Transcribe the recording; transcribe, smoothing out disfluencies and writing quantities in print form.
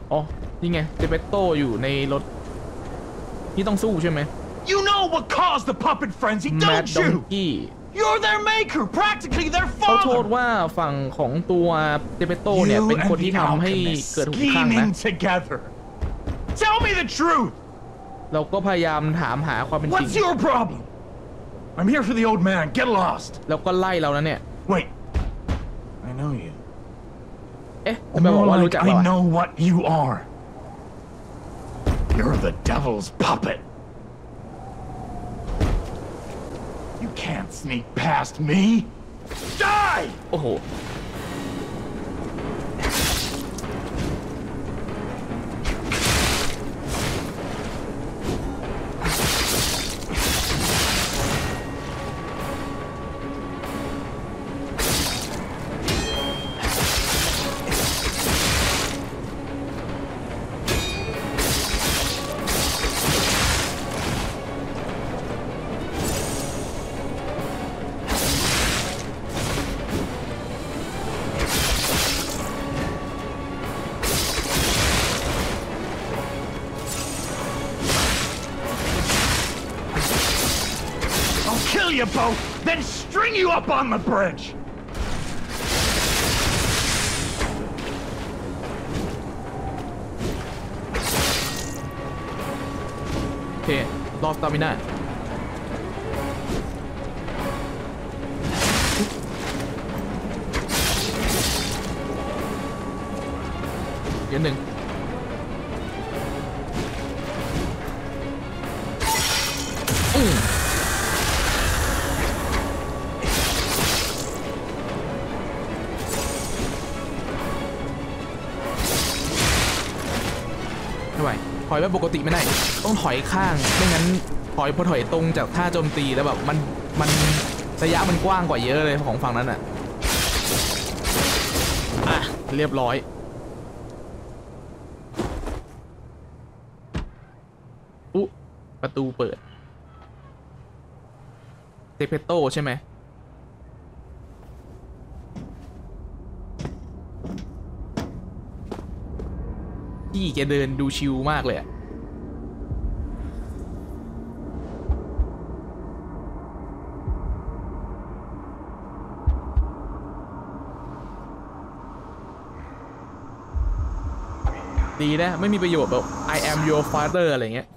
อ๋อนี่ไงเจเปโต้อยู่ในรถนี่ต้องสู้ใช่ไหม You know what caused the puppet frenzy, แมด don't ดอง you? กี้ You're their maker, practically their เขาโทษ father. ว่าฝั่งของตัวเจเปโต้เนี่ย You เป็นคน and ที่ the ทำให้ alchemist เกิดหุกข้างนะ scheming together. Tell me the truth. เราก็พยายามถามหาความเป็นจริง What's your problem? I'm here for the old man. Get lost. แล้วก็ไล่เรานะเนี่ย Wait. I know you. เอ๊ะจะไปบอก More ว่ารู้ like จักเรา I อะ know what you are. You're the devil's puppet. You can't sneak past me. Die! โอ้โห Kill you both, then string you up on the bridge. โอเครอสตามิน่าเดี๋ยวหนึ่งไม่ไหวถอยแบบปกติไม่ได้ต้องถอยข้างไม่งั้นถอยพอถอยตรงจากท่าโจมตีแล้วแบบมันระยะมันกว้างกว่าเยอะเลยของฝั่งนั้นอ่ะเรียบร้อยประตูเปิดเจเปโต้ใช่ไหมพี่แกเดินดูชิลมากเลยอะดีนะไม่มีประโยชน์แบบ I am your father อะไรเงี้ย